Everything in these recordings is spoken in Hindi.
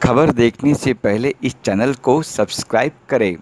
खबर देखने से पहले इस चैनल को सब्सक्राइब करें।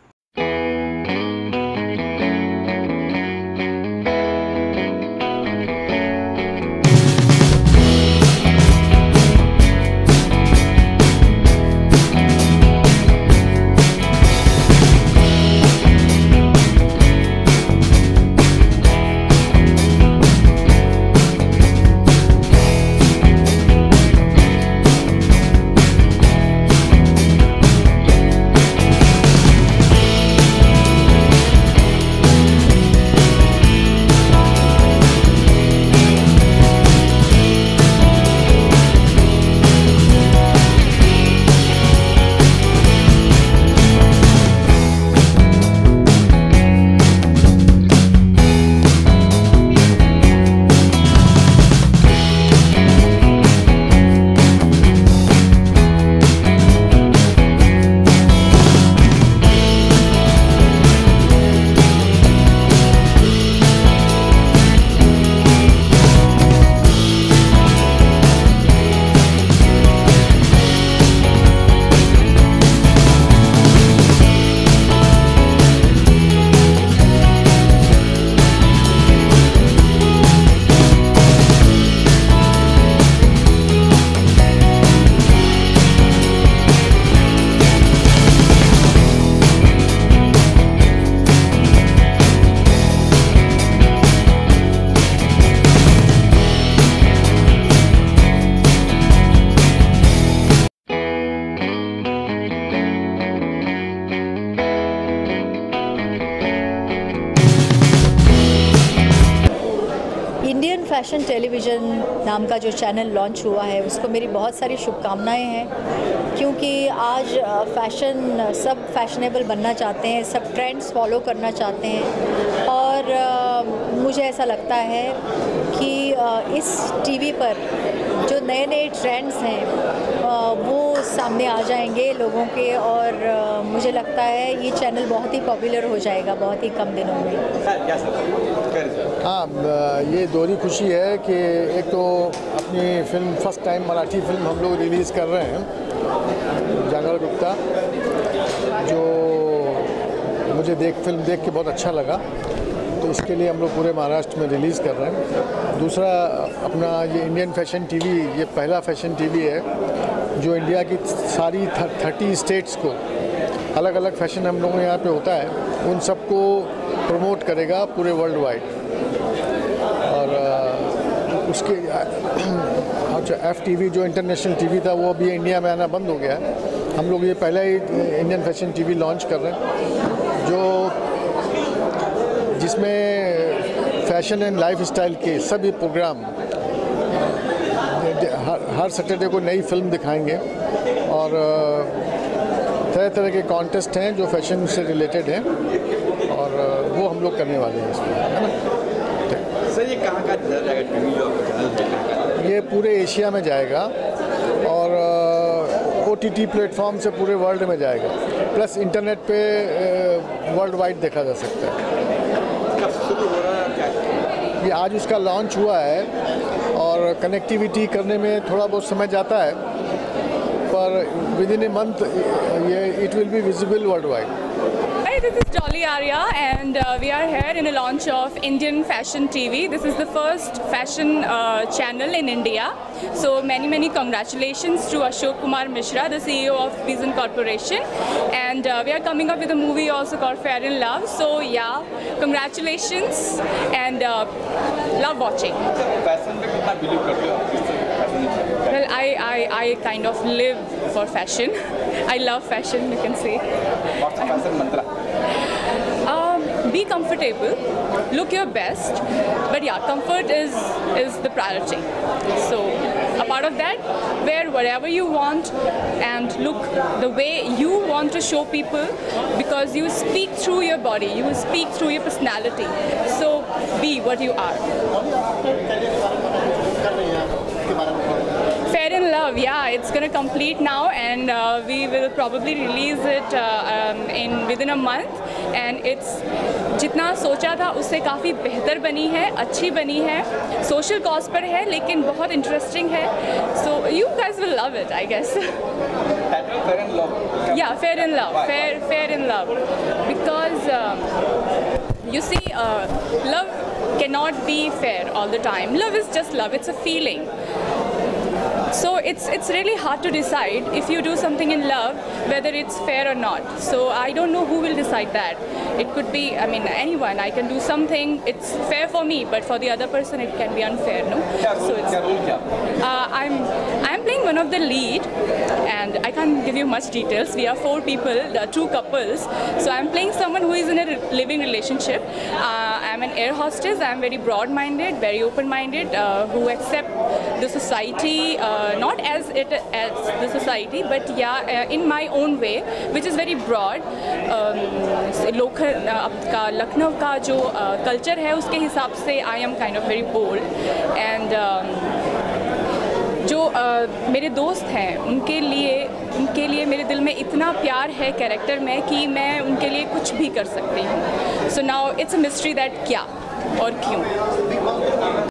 इंडियन फैशन टेलीविज़न नाम का जो चैनल लॉन्च हुआ है उसको मेरी बहुत सारी शुभकामनाएं हैं, क्योंकि आज फ़ैशन सब फैशनेबल बनना चाहते हैं, सब ट्रेंड्स फॉलो करना चाहते हैं। और मुझे ऐसा लगता है कि इस टीवी पर जो नए नए ट्रेंड्स हैं वो सामने आ जाएंगे लोगों के, और मुझे लगता है ये चैनल बहुत ही पॉपुलर हो जाएगा बहुत ही कम दिनों में। हाँ, ये दोहरी खुशी है कि एक तो अपनी film first time Marathi film हम लोग रिलीज़ कर रहे हैं जागर गुप्ता, जो मुझे फिल्म देख के बहुत अच्छा लगा, तो इसके लिए हम लोग पूरे महाराष्ट्र में रिलीज़ कर रहे हैं। दूसरा अपना ये इंडियन फैशन टीवी, ये पहला फैशन टीवी है जो इंडिया की सारी 30 स्टेट्स को अलग अलग फैशन हम लोगों के यहाँ पे होता है उन सबको प्रमोट करेगा पूरे वर्ल्ड वाइड। और उसके अच्छा FTV जो इंटरनेशनल टीवी था वो अभी इंडिया में आना बंद हो गया है। हम लोग ये पहला ही इंडियन फैशन टीवी लॉन्च कर रहे हैं जिसमें फैशन एंड लाइफ स्टाइल के सभी प्रोग्राम हर सैटरडे को नई फिल्म दिखाएंगे, और तरह तरह के कॉन्टेस्ट हैं जो फैशन से रिलेटेड हैं, और वो हम लोग करने वाले हैं इसमें, है ना। सर ये कहाँ का जाएगा टीवी जो आपका चैनल? ये पूरे एशिया में जाएगा और OTT प्लेटफॉर्म से पूरे वर्ल्ड में जाएगा, प्लस इंटरनेट पे वर्ल्ड वाइड देखा जा सकता है। कब शुरू हो रहा है, क्या? ये आज उसका लॉन्च हुआ है, और कनेक्टिविटी करने में थोड़ा बहुत समय जाता है, पर within a month it will be visible worldwide. Hi, this is Dolly Arya, and we are here in a launch of Indian Fashion TV. This is the first fashion channel in India. So many congratulations to Ashok Kumar Mishra, the CEO of Vision Corporation, and we are coming up with a movie also called Fair in Love. So yeah, congratulations and love watching. Fashion में कितना बिलीव करते हो? Well, I kind of live for fashion. I love fashion, you can say. What's the fashion mantra? Be comfortable, look your best, but yeah, comfort is the priority. So a part of that, wear whatever you want and look the way you want to show people, because you speak through your body, you speak through your personality. So be what you are. Fair in Love, yeah, it's gonna complete now, and we will probably release it within a month. And it's जितना सोचा था उससे काफ़ी बेहतर बनी है, अच्छी बनी है, सोशल कॉज पर है लेकिन बहुत इंटरेस्टिंग है. So you guys will love it I guess. Title Fair and Love. Yeah, fair in love. Fair in love. Because you see, love cannot be fair all the time. Love is just love. It's a feeling. So it's really hard to decide if you do something in love whether it's fair or not. So I don't know who will decide that. It could be, I mean, anyone. I can do something. It's fair for me, but for the other person it can be unfair. No. So it's. I'm playing one of the lead, and I can't give you much details. We are 4 people, 2 couples. So I'm playing someone who is in a living relationship. I'm an air hostess. I'm very broad-minded, very open-minded, who accept the society. Not as the society, but yeah, in my own way, which is very broad. आपका लखनऊ का जो कल्चर है उसके हिसाब से I am kind of very bold, and जो मेरे दोस्त हैं उनके लिए मेरे दिल में इतना प्यार है कैरेक्टर में कि मैं उनके लिए कुछ भी कर सकती हूँ. So now it's a mystery that क्या और क्यों.